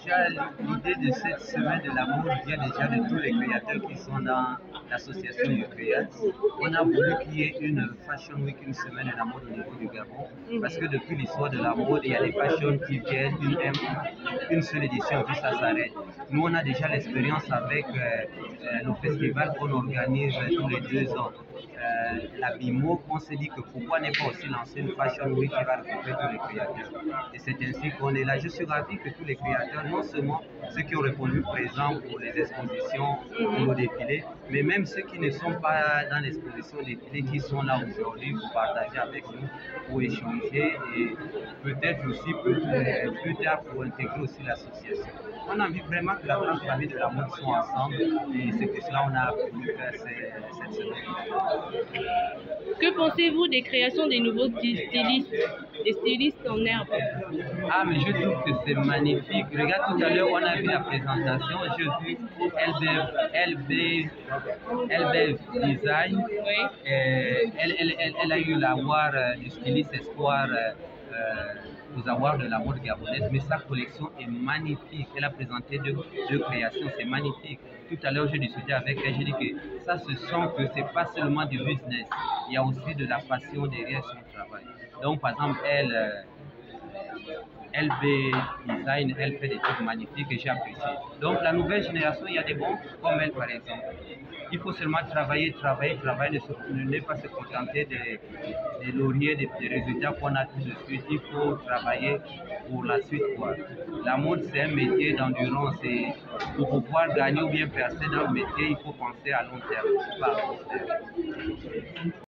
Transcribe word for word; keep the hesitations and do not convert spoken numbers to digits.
déjà, l'idée de cette semaine de l'amour vient déjà de tous les créateurs qui sont dans l'association UCREAT. On a voulu qu'il y ait une Fashion Week, une semaine de l'amour au niveau du Gabon, parce que depuis l'histoire de la mode, il y a des fashions qui viennent, une, une seule édition, puis ça s'arrête. Nous, on a déjà l'expérience avec euh, euh, nos festivals qu'on organise tous les deux ans. Euh, la B I M O, on s'est dit que pourquoi ne pas aussi lancer une Fashion Week qui va regrouper tous les créateurs. Et c'est ainsi qu'on est là. Je suis ravi que tous les créateurs, non seulement ceux qui ont répondu présents pour les expositions, pour le défilé, mais même ceux qui ne sont pas dans l'exposition défilé, qui sont là aujourd'hui pour partager avec nous, pour échanger et peut-être aussi plus, plus tard pour intégrer aussi l'association. On a envie vraiment que la grande famille de la mode soit ensemble et c'est que cela on a voulu faire cette semaine. Que pensez-vous des créations des nouveaux stylistes, des stylistes en herbe? Ah, mais je trouve que c'est magnifique. Regarde, tout à l'heure, on a vu la présentation, j'ai vu L B Design. Oui. Elle, elle, elle, elle a eu l'avoir du styliste Espoir euh, aux avoirs de la mode gabonaise, mais sa collection est magnifique. Elle a présenté deux, deux créations, c'est magnifique. Tout à l'heure, j'ai discuté avec elle, j'ai dit que ça se sent que c'est pas seulement du business, il y a aussi de la passion derrière son travail. Donc, par exemple, elle, euh, L B Design, elle fait des trucs magnifiques que j'ai apprécié. Donc, la nouvelle génération, il y a des bons comme elle, par exemple. Il faut seulement travailler, travailler, travailler, ne, ne pas se contenter des, des lauriers, des, des résultats qu'on a tout de suite. Il faut travailler pour la suite, quoi. La mode, c'est un métier d'endurance et pour pouvoir gagner ou bien percer dans le métier, il faut penser à long terme, pas à court terme.